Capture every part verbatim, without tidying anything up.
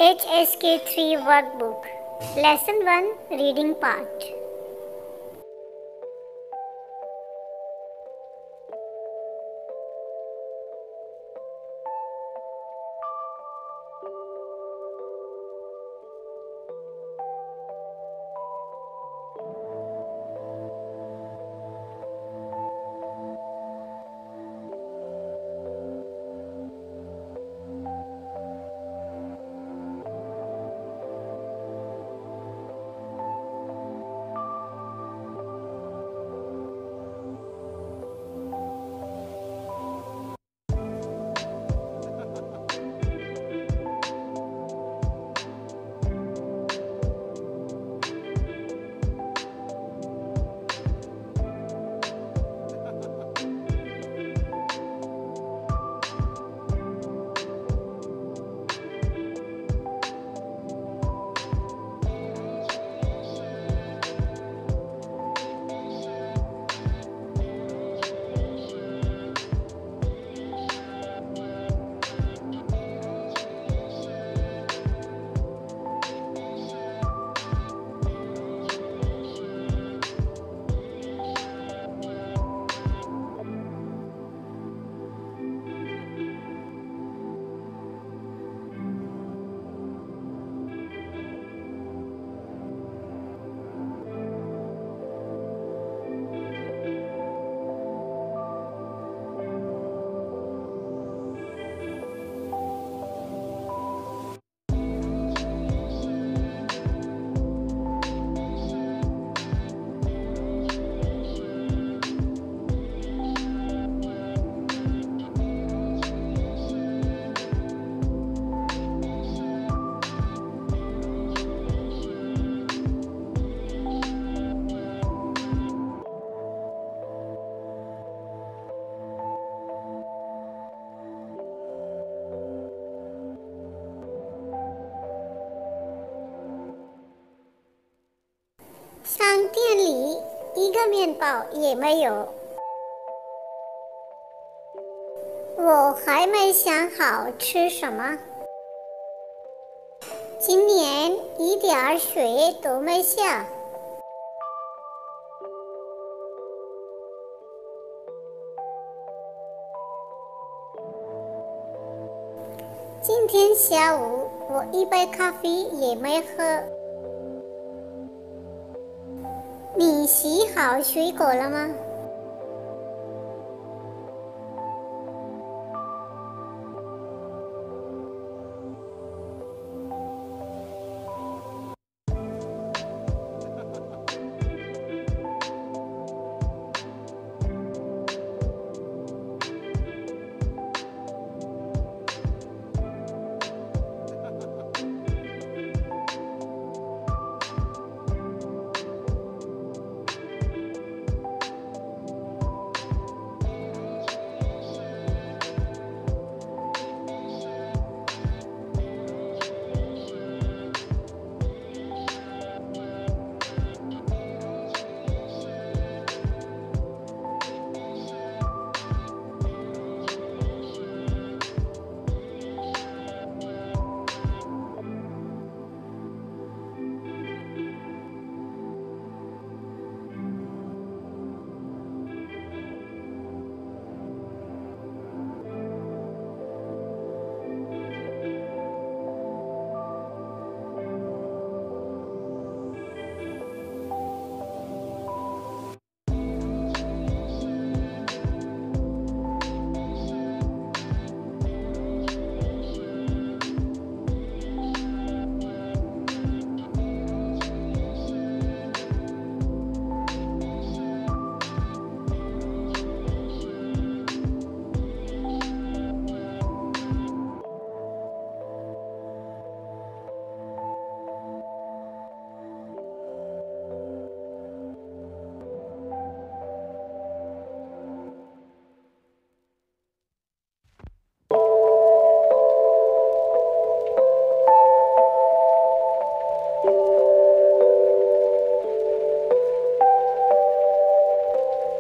H S K three Workbook Lesson one Reading Part.商店里一个面包也没有，我还没想好吃什么。今年一点水都没下。今天下午我一杯咖啡也没喝。你洗好水果了吗？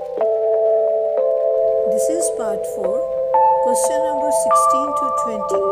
This is part four, question number sixteen to twenty.